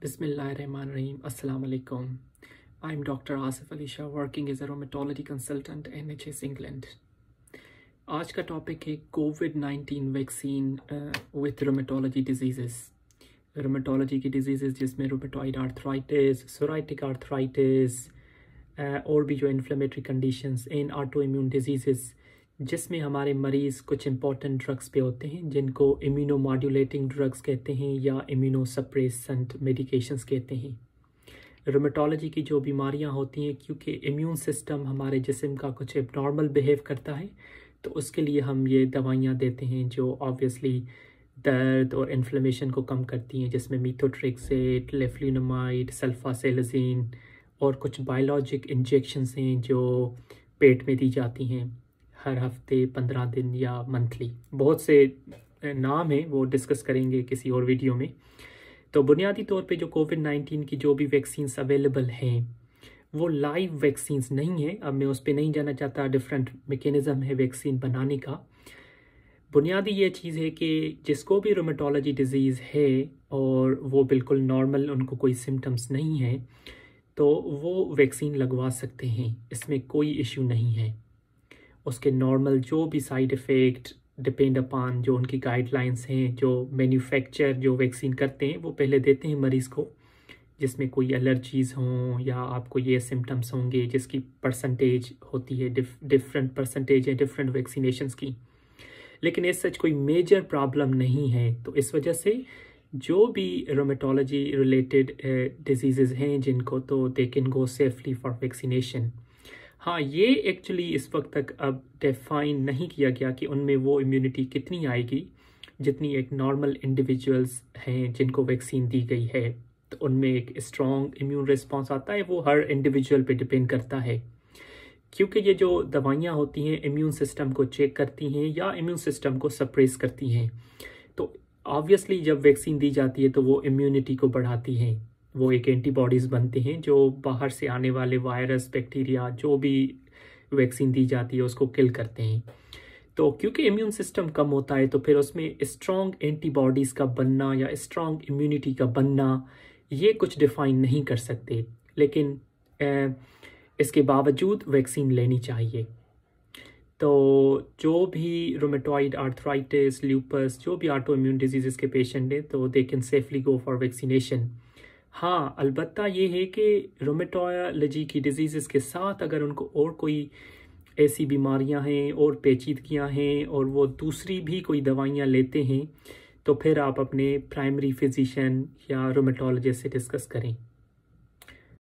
Bismillahirrahmanirrahim. Assalamu alaikum. I'm Dr. Asif Ali Shah, working as a rheumatology consultant NHS England. आज का topic है कोविड-19 vaccine with rheumatology diseases. Rheumatology की diseases जिसमें rheumatoid arthritis, psoriatic arthritis और भी जो inflammatory conditions in autoimmune diseases जिसमें हमारे मरीज़ कुछ इंपॉर्टेंट ड्रग्स पे होते हैं जिनको इम्यूनोमॉड्यूलेटिंग ड्रग्स कहते हैं या इम्यूनोसप्रेसेंट मेडिकेशंस कहते हैं। रूमेटोलॉजी की जो बीमारियां होती हैं, क्योंकि इम्यून सिस्टम हमारे जिस्म का कुछ एबनॉर्मल बिहेव करता है, तो उसके लिए हम ये दवाइयां देते हैं जो ऑब्वियसली दर्द और इन्फ्लेमेशन को कम करती हैं, जिसमें मीथोट्रेक्सेट, लेफ्लिनोमाइड, सल्फासेलाजीन और कुछ बायोलॉजिक इंजेक्शंस हैं जो पेट में दी जाती हैं हर हफ्ते 15 दिन या मंथली। बहुत से नाम हैं, वो डिस्कस करेंगे किसी और वीडियो में। तो बुनियादी तौर पे जो कोविड-19 की जो भी वैक्सीन्स अवेलेबल हैं वो लाइव वैक्सीन्स नहीं है। अब मैं उस पर नहीं जाना चाहता, डिफरेंट मैकेनिज़्म है वैक्सीन बनाने का। बुनियादी ये चीज़ है कि जिसको भी रूमेटोलॉजी डिज़ीज़ है और वो बिल्कुल नॉर्मल, उनको कोई सिम्टम्स नहीं है, तो वो वैक्सीन लगवा सकते हैं, इसमें कोई इशू नहीं है। उसके नॉर्मल जो भी साइड इफ़ेक्ट डिपेंड अपॉन जो उनकी गाइडलाइंस हैं, जो मैन्युफैक्चर जो वैक्सीन करते हैं वो पहले देते हैं मरीज़ को, जिसमें कोई एलर्जीज़ हों या आपको ये सिम्टम्स होंगे, जिसकी परसेंटेज होती है डिफरेंट परसेंटेज है डिफरेंट वैक्सीनेशंस की। लेकिन इस सच कोई मेजर प्रॉब्लम नहीं है। तो इस वजह से जो भी रूमेटोलॉजी रिलेटेड डिजीज़ हैं जिनको, तो they can go safely for vaccination. हाँ, ये एक्चुअली इस वक्त तक अब डिफाइन नहीं किया गया कि उनमें वो इम्यूनिटी कितनी आएगी जितनी एक नॉर्मल इंडिविजुअल्स हैं जिनको वैक्सीन दी गई है। तो उनमें एक स्ट्रॉन्ग इम्यून रिस्पॉन्स आता है, वो हर इंडिविजुअल पे डिपेंड करता है, क्योंकि ये जो दवाइयाँ होती हैं इम्यून सिस्टम को चेक करती हैं या इम्यून सिस्टम को सप्रेस करती हैं। तो ऑब्वियसली जब वैक्सीन दी जाती है तो वो इम्यूनिटी को बढ़ाती हैं, वो एक एंटीबॉडीज़ बनते हैं जो बाहर से आने वाले वायरस, बैक्टीरिया, जो भी वैक्सीन दी जाती है उसको किल करते हैं। तो क्योंकि इम्यून सिस्टम कम होता है तो फिर उसमें स्ट्रॉन्ग एंटीबॉडीज़ का बनना या स्ट्रॉन्ग इम्यूनिटी का बनना ये कुछ डिफ़ाइन नहीं कर सकते, लेकिन इसके बावजूद वैक्सीन लेनी चाहिए। तो जो भी रूमेटॉइड आर्थराइटिस, ल्यूपस, जो भी ऑटो इम्यून डिजीज़ के पेशेंट हैं, तो they can safely go for vaccination. हाँ, अलबत्ता ये है कि रूमेटोलॉजी की डिजीज़ के साथ अगर उनको और कोई ऐसी बीमारियां हैं और पेचीदगियां हैं और वो दूसरी भी कोई दवाइयां लेते हैं, तो फिर आप अपने प्राइमरी फिजिशियन या रूमेटोलॉजिस्ट से डिस्कस करें।